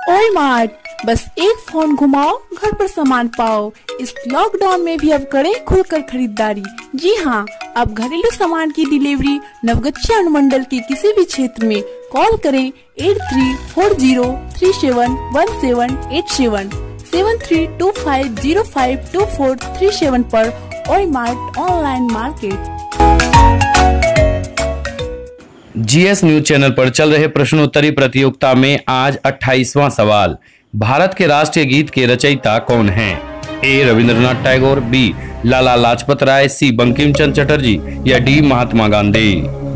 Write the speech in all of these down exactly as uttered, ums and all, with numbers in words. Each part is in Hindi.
ओए मार्ट, बस एक फोन घुमाओ घर पर सामान पाओ। इस लॉकडाउन में भी अब करें खुलकर खरीदारी। जी हाँ, अब घरेलू सामान की डिलीवरी नवगछिया अनुमंडल के किसी भी क्षेत्र में कॉल करें eight three four zero three seven one seven eight seven seven three two five zero five two four three seven पर। ओए mart online market. GS news channel पर चल रहे प्रश्नोत्तरी प्रतियोगिता में आज अट्ठाईसवां सवाल। भारत के राष्ट्रीय गीत के रचयिता कौन हैं? A Rabindranath Tagore, B Lala Lajpat Rai, C Bankim Chandra Chatterjee या डी महात्मा गांधी।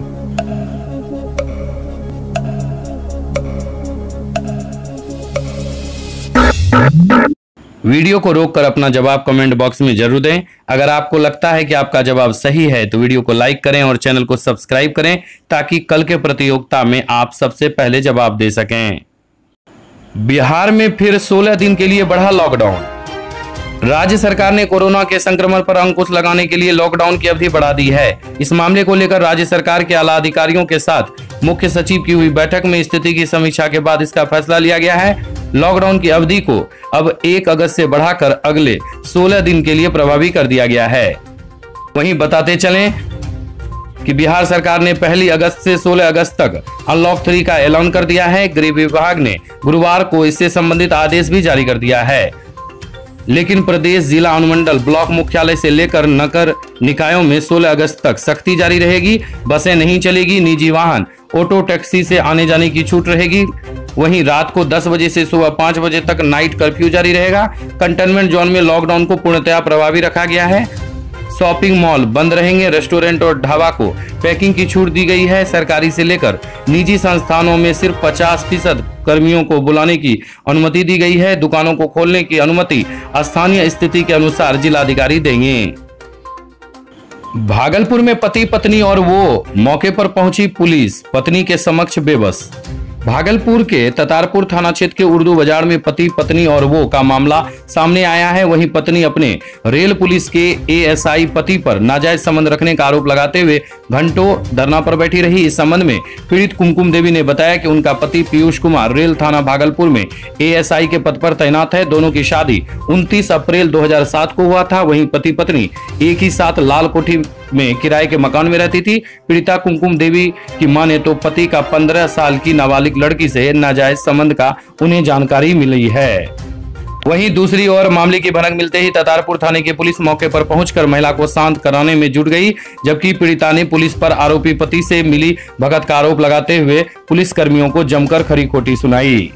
वीडियो को रोककर अपना जवाब कमेंट बॉक्स में जरूर दें। अगर आपको लगता है कि आपका जवाब सही है तो वीडियो को लाइक करें और चैनल को सब्सक्राइब करें ताकि कल के प्रतियोगिता में आप सबसे पहले जवाब दे सकें। बिहार में फिर सोलह दिन के लिए बढ़ा लॉकडाउन। राज्य सरकार ने कोरोना के संक्रमण पर अंकुश लगाने के लिए लॉकडाउन की अवधि बढ़ा दी है। इस मामले को लेकर राज्य सरकार के आला अधिकारियों के साथ मुख्य सचिव की हुई बैठक में स्थिति की समीक्षा के बाद इसका फैसला लिया गया है। लॉकडाउन की अवधि को अब एक अगस्त से बढ़ाकर अगले सोलह दिन के लिए प्रभावी कर दिया गया है। वहीं बताते चलें कि बिहार सरकार ने पहली अगस्त से सोलह अगस्त तक अनलॉक थ्री का ऐलान कर दिया है। गृह विभाग ने गुरुवार को इससे संबंधित आदेश भी जारी कर दिया है। लेकिन प्रदेश, जिला, अनुमंडल, ब्लॉक मुख्यालय से लेकर नगर निकायों में सोलह अगस्त तक सख्ती जारी रहेगी। बसें नहीं चलेगी, निजी वाहन, ऑटो टैक्सी से आने जाने की छूट रहेगी। वहीं रात को दस बजे से सुबह पाँच बजे तक नाइट कर्फ्यू जारी रहेगा। कंटेनमेंट जोन में लॉकडाउन को पूर्णतया प्रभावी रखा गया है। शॉपिंग मॉल बंद रहेंगे। रेस्टोरेंट और ढाबा को पैकिंग की छूट दी गई है। सरकारी से लेकर निजी संस्थानों में सिर्फ पचास फीसद कर्मियों को बुलाने की अनुमति दी गई है। दुकानों को खोलने की अनुमति स्थानीय स्थिति के अनुसार जिलाधिकारी देंगे। भागलपुर में पति पत्नी और वो मौके पर पहुंची पुलिस, पत्नी के समक्ष बेबस। भागलपुर के ततारपुर थाना क्षेत्र के उर्दू बाजार में पति पत्नी और वो का मामला सामने आया है। वहीं पत्नी अपने रेल पुलिस के एएसआई पति पर नाजायज संबंध रखने का आरोप लगाते हुए घंटों धरना पर बैठी रही। इस संबंध में पीड़ित कुमकुम देवी ने बताया कि उनका पति पीयूष कुमार रेल थाना भागलपुर में एएसआई के पद पर तैनात है। दोनों की शादी उनतीस अप्रैल दो हजार सात को हुआ था। वहीं पति पत्नी एक ही साथ लाल कोठी में किराए के मकान में रहती थी। पीड़िता कुमकुम देवी की माने तो पति का पंद्रह साल की नाबालिग लड़की से नाजायज संबंध का उन्हें जानकारी मिली है। वहीं दूसरी ओर मामले की भनक मिलते ही ततारपुर थाने की पुलिस मौके पर पहुंचकर महिला को शांत कराने में जुट गई। जबकि पीड़िता ने पुलिस पर आरोपी पति से मिली भगत का आरोप लगाते हुए पुलिस कर्मियों को जमकर खरी खोटी सुनाई।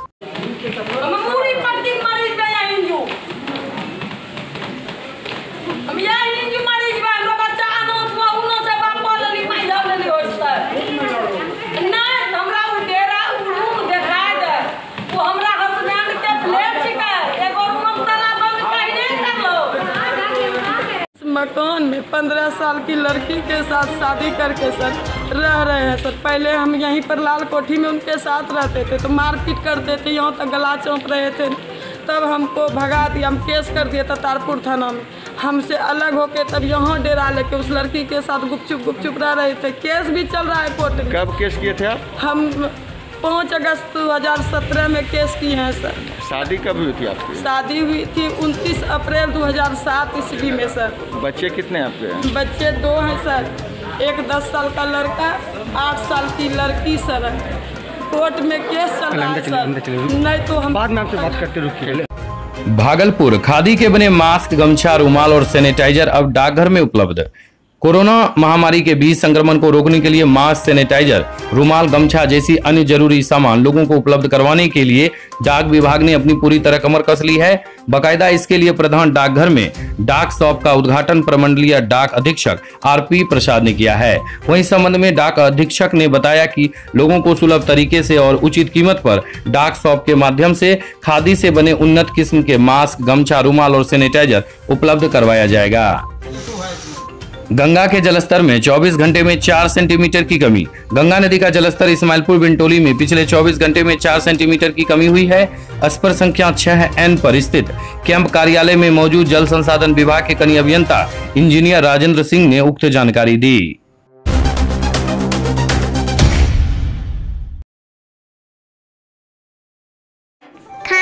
मकान में पंद्रह साल की लड़की के साथ शादी करके सर रह रहे हैं सर। पहले हम यहीं पर लाल कोठी में उनके साथ रहते थे तो मारपीट करते थे, यहाँ तक गला चौंक रहे थे। तब हमको भगा दिया, हम केस कर दिए ततारपुर थाना में। हमसे अलग होके तब यहाँ डेरा लेके उस लड़की के साथ गुपचुप गुपचुप रह रहे थे। केस भी चल रहा है कोर्ट में। कब केस किए थे आप? हम पाँच अगस्त दो हजार सत्रह में केस किए हैं सर। शादी कब हुई थी आपकी? शादी हुई थी उनतीस अप्रैल दो हजार सात ईस्वी में सर। बच्चे कितने आपके? बच्चे दो हैं सर, एक दस साल का लड़का, आठ साल की लड़की सर। कोर्ट में केस चल रहा है सर, नहीं तो हम बाद में आपसे बात करते रुकिए। भागलपुर खादी के बने मास्क, गमछा, रुमाल और सैनिटाइजर अब डाकघर में उपलब्ध। कोरोना महामारी के बीच संक्रमण को रोकने के लिए मास्क, सैनिटाइजर, रुमाल, गमछा जैसी अन्य जरूरी सामान लोगों को उपलब्ध करवाने के लिए डाक विभाग ने अपनी पूरी तरह कमर कस ली है। बाकायदा इसके लिए प्रधान डाकघर में डाक शॉप का उद्घाटन प्रमंडलीय डाक अधीक्षक आरपी प्रसाद ने किया है। वहीं संबंध में डाक अधीक्षक ने बताया कि लोगों को सुलभ तरीके से और उचित कीमत पर डाक शॉप के माध्यम से खादी से बने उन्नत किस्म के मास्क, गमछा, रुमाल और सैनिटाइजर उपलब्ध करवाया जाएगा। गंगा के जलस्तर में चौबीस घंटे में चार सेंटीमीटर की कमी। गंगा नदी का जलस्तर इस्माइलपुर बिंटोली में पिछले चौबीस घंटे में चार सेंटीमीटर की कमी हुई है। स्पर संख्या छह एन पर स्थित कैंप कार्यालय में मौजूद जल संसाधन विभाग के कनीय अभियंता इंजीनियर राजेंद्र सिंह ने उक्त जानकारी दी।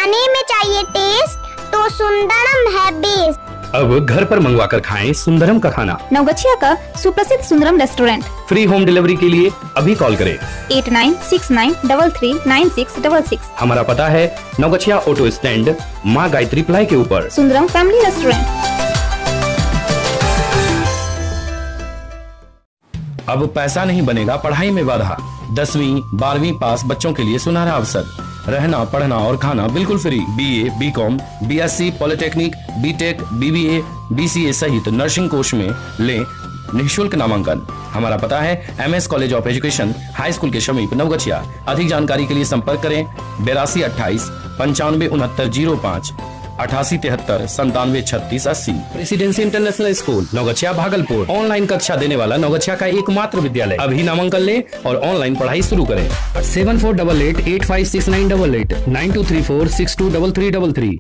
खाने में चाहिए टेस्ट तो सुंदरम है बेस्ट। अब घर पर मंगवा कर खाएं सुंदरम का खाना। नवगछिया का सुप्रसिद्ध Sundaram restaurant. Free home delivery के लिए अभी कॉल करें eight nine six nine double three nine six double six. हमारा पता है नवगछिया ऑटो स्टैंड, माँ गायत्री प्लाई के ऊपर, सुंदरम फैमिली रेस्टोरेंट। अब पैसा नहीं बनेगा पढ़ाई में बाधा। दसवीं बारहवीं पास बच्चों के लिए सुनहरा अवसर। रहना पढ़ना और खाना बिल्कुल free. BA, BCom, BSc, polytechnic, BTech, BBA, BCA सहित नर्सिंग कोर्स में लें निःशुल्क नामांकन। हमारा पता है MS college of education, high school के समीप, नवगछिया। अधिक जानकारी के लिए संपर्क करें बेरासी अट्ठाईस पंचानवे उनहत्तर जीरो पाँच अठासी तिहत्तर संतानवे छत्तीस अस्सी। Presidency international school Naugachia Bhagalpur online कक्षा देने वाला नवगछिया का एकमात्र विद्यालय। अभी नामांकन ले और ऑनलाइन पढ़ाई शुरू करें। Seven four double eight eight five six nine double eight nine two three four six two double three double three.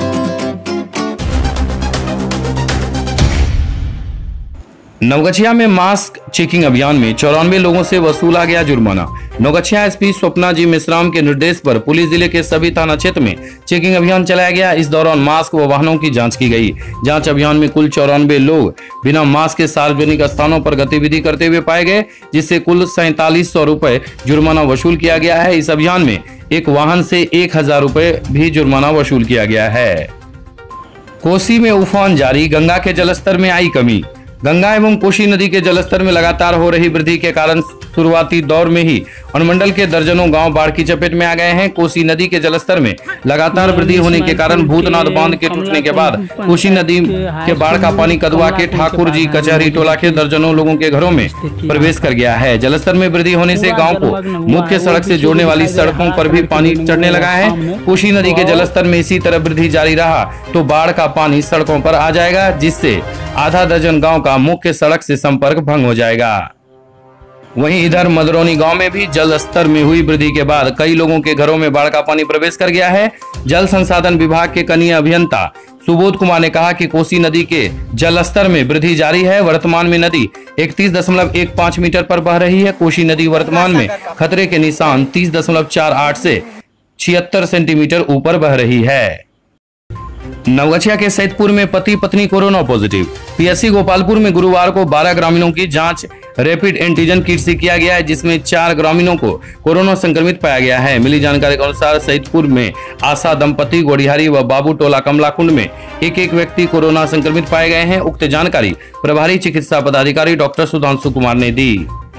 Naugachia में मास्क चेकिंग अभियान में चौरानवे लोगों से वसूला गया जुर्माना। नवगछिया एसपी स्वप्ना जी मिश्राम के निर्देश पर पुलिस जिले के सभी थाना क्षेत्र में चेकिंग अभियान चलाया गया। इस दौरान मास्क व वाहनों की जांच की गई। जांच अभियान में कुल चौरानवे लोग बिना मास्क के सार्वजनिक स्थानों पर गतिविधि करते हुए पाए गए, जिससे कुल सैतालीस सौ रूपए जुर्माना वसूल किया गया है। इस अभियान में एक वाहन से एक हजार रूपए भी जुर्माना वसूल किया गया है। कोसी में उफान जारी, गंगा के जलस्तर में आई कमी। गंगा एवं कोसी नदी के जलस्तर में लगातार हो रही वृद्धि के कारण शुरुआती दौर में ही अनुमंडल के दर्जनों गांव बाढ़ की चपेट में आ गए हैं। कोसी नदी के जलस्तर में लगातार वृद्धि होने के कारण भूतनाथ बांध के टूटने के बाद कोसी नदी के बाढ़ का पानी कदवा के ठाकुर जी कचहरी टोला के दर्जनों लोगों के घरों में प्रवेश कर गया है। जलस्तर में वृद्धि होने से गाँव को मुख्य सड़क से जोड़ने वाली सड़कों पर भी पानी चढ़ने लगा है। कोसी नदी के जलस्तर में इसी तरह वृद्धि जारी रहा तो बाढ़ का पानी सड़कों पर आ जाएगा, जिससे आधा दर्जन गांव का मुख्य सड़क से संपर्क भंग हो जाएगा। वहीं इधर मदरौनी गांव में भी जल स्तर में हुई वृद्धि के बाद कई लोगों के घरों में बाढ़ का पानी प्रवेश कर गया है। जल संसाधन विभाग के कनीय अभियंता सुबोध कुमार ने कहा कि कोसी नदी के जल स्तर में वृद्धि जारी है। वर्तमान में नदी इकतीस दशमलव एक पाँच मीटर पर बह रही है। कोसी नदी वर्तमान में खतरे के निशान तीस दशमलव चार आठ से छिहत्तर सेंटीमीटर ऊपर बह रही है। नवगछिया के सैदपुर में पति पत्नी कोरोना पॉजिटिव। पीएससी गोपालपुर में गुरुवार को बारह ग्रामीणों की जांच रैपिड एंटीजन किट से किया गया है, जिसमें चार ग्रामीणों को कोरोना संक्रमित पाया गया है। मिली जानकारी के अनुसार सैदपुर में आशा दंपति गोड़िहारी व बाबू टोला कमलाकुंड में एक एक व्यक्ति कोरोना संक्रमित पाए गए हैं। उक्त जानकारी प्रभारी चिकित्सा पदाधिकारी डॉक्टर सुधांशु कुमार ने दी।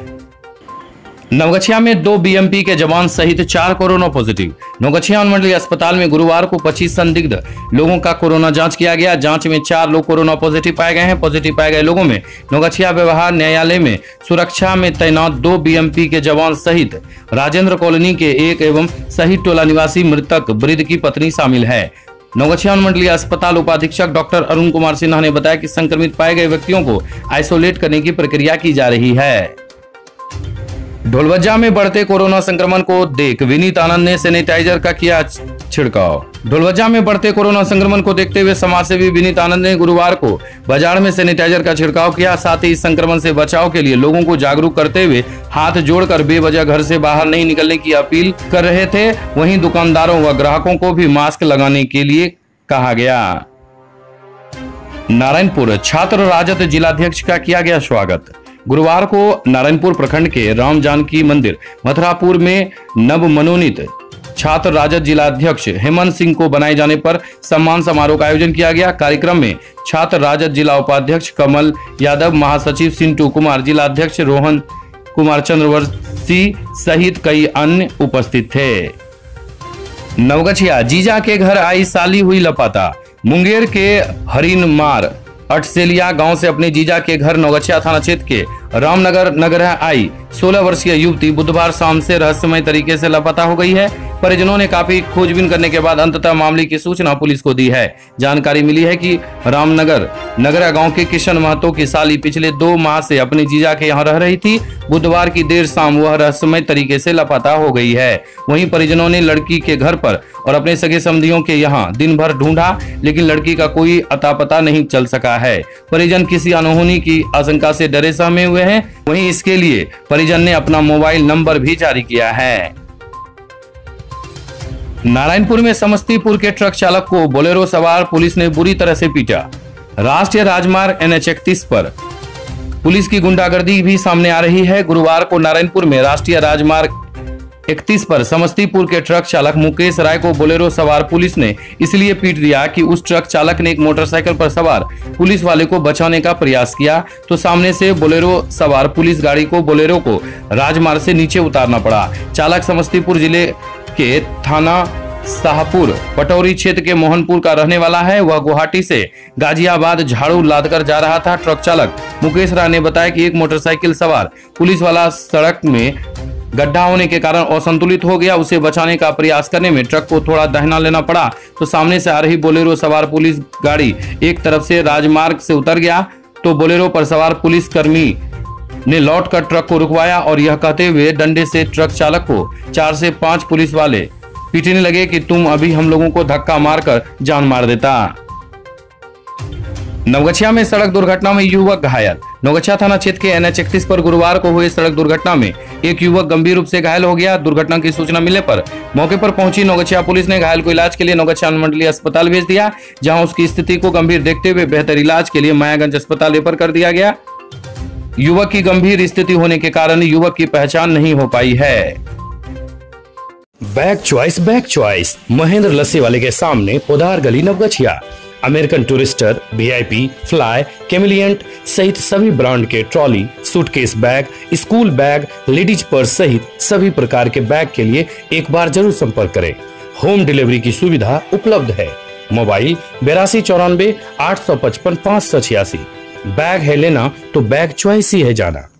नवगछिया में दो बीएमपी के जवान सहित चार कोरोना पॉजिटिव। नवगछिया अनुमंडलीय अस्पताल में गुरुवार को पच्चीस संदिग्ध लोगों का कोरोना जांच किया गया। जांच में चार लोग कोरोना पॉजिटिव पाए गए हैं। पॉजिटिव पाए गए लोगों में नवगछिया व्यवहार न्यायालय में सुरक्षा में तैनात दो बीएमपी के जवान सहित राजेंद्र कॉलोनी के एक एवं शहीद टोला निवासी मृतक वृद्ध की पत्नी शामिल है। नवगछिया अनुमंडलीय अस्पताल उपाधीक्षक डॉक्टर अरुण कुमार सिन्हा ने बताया कि संक्रमित पाए गए व्यक्तियों को आइसोलेट करने की प्रक्रिया की जा रही है। ढोलवज्जा में बढ़ते कोरोना संक्रमण को देख विनीत आनंद ने सैनिटाइजर का किया छिड़काव। ढोलवज्जा में बढ़ते कोरोना संक्रमण को देखते हुए समाजसेवी विनीत आनंद ने गुरुवार को बाजार में सैनिटाइजर का छिड़काव किया। साथ ही इस संक्रमण से बचाव के लिए लोगों को जागरूक करते हुए हाथ जोड़कर बेवजह घर से बाहर नहीं निकलने की अपील कर रहे थे। वहीं दुकानदारों व ग्राहकों को भी मास्क लगाने के लिए कहा गया। नारायणपुर छात्र राजद जिलाध्यक्ष का किया गया स्वागत। गुरुवार को नारायणपुर प्रखंड के राम जानकी मंदिर मथुरापुर में नव मनोनीत छात्र राजद जिलाध्यक्ष हेमंत सिंह को बनाए जाने पर सम्मान समारोह का आयोजन किया गया। कार्यक्रम में छात्र राजद जिला उपाध्यक्ष कमल यादव, महासचिव सिंटू कुमार, जिलाध्यक्ष रोहन कुमार चंद्रवंशी सहित कई अन्य उपस्थित थे। नवगछिया जीजा के घर आई साली हुई लापता। मुंगेर के हरिनमार अटसेलिया गांव से अपने जीजा के घर नवगछिया थाना क्षेत्र के रामनगर नगर आई सोलह वर्षीय युवती बुधवार शाम से रहस्यमय तरीके से लापता हो गई है। परिजनों ने काफी खोजबीन करने के बाद अंततः मामले की सूचना पुलिस को दी है। जानकारी मिली है कि रामनगर नगरा गांव के किशन महतो की साली पिछले दो माह से अपने जीजा के यहां रह रही थी। बुधवार की देर शाम वह रहस्यमय तरीके से लापता हो गई है। वहीं परिजनों ने लड़की के घर पर और अपने सगे संबंधियों के यहाँ दिन भर ढूंढा, लेकिन लड़की का कोई अता पता नहीं चल सका है। परिजन किसी अनहोनी की आशंका से डरे सहमे हुए हैं। वहीं इसके लिए परिजन ने अपना मोबाइल नंबर भी जारी किया है। नारायणपुर में समस्तीपुर के ट्रक चालक को बोलेरो सवार पुलिस ने बुरी तरह से पीटा। राष्ट्रीय राजमार्ग एन एच इकतीस पर पुलिस की गुंडागर्दी भी सामने आ रही है। गुरुवार को नारायणपुर में राष्ट्रीय राजमार्ग इकतीस पर समस्तीपुर के ट्रक चालक मुकेश राय को बोलेरो सवार पुलिस ने इसलिए पीट दिया कि उस ट्रक चालक ने एक मोटरसाइकिल पर सवार पुलिस वाले को बचाने का प्रयास किया तो सामने से बोलेरो सवार पुलिस गाड़ी को बोलेरो को राजमार्ग से नीचे उतारना पड़ा। चालक समस्तीपुर जिले के थाना शाहपुर पटौरी क्षेत्र के मोहनपुर का रहने वाला है। वह गुवाहाटी से गाजियाबाद झाड़ू लादकर जा रहा था। ट्रक चालक मुकेश राय ने बताया कि एक मोटरसाइकिल सवार पुलिस वाला सड़क में गड्ढा होने के कारण असंतुलित हो गया। उसे बचाने का प्रयास करने में ट्रक को थोड़ा दाहिना लेना पड़ा तो सामने से आ रही बोलेरो सवार पुलिस गाड़ी एक तरफ से राजमार्ग से उतर गया तो बोलेरो पर सवार पुलिस कर्मी ने लौटकर ट्रक को रुकवाया और यह कहते हुए डंडे से ट्रक चालक को चार से पांच पुलिस वाले पीटने लगे कि तुम अभी हम लोगों को धक्का मारकर जान मार देता। नवगछिया में सड़क दुर्घटना में युवक घायल। नवगछिया थाना क्षेत्र के एन एच इकतीस पर गुरुवार को हुए सड़क दुर्घटना में एक युवक गंभीर रूप से घायल हो गया। दुर्घटना की सूचना मिलने पर मौके पर पहुंची नवगछिया पुलिस ने घायल को इलाज के लिए नवगछिया अनुमंडलीय अस्पताल भेज दिया, जहां उसकी स्थिति को गंभीर देखते हुए बेहतर इलाज के लिए मायागंज अस्पताल रेफर कर दिया गया। युवक की गंभीर स्थिति होने के कारण युवक की पहचान नहीं हो पाई है। Bag choice bag choice Mahendra lassi वाले के सामने पोदार गली Naugachia. American Tourister, V I P, fly, Kamiliant सहित सभी ब्रांड के trolley, suitcase bag, school bag, ladies purse सहित सभी प्रकार के बैग के लिए एक बार जरूर संपर्क करें। होम डिलीवरी की सुविधा उपलब्ध है। मोबाइल बेरासी चौरानवे आठ सौ पचपन पाँच सौ छियासी। बैग है लेना तो बैग चॉइस ही है जाना।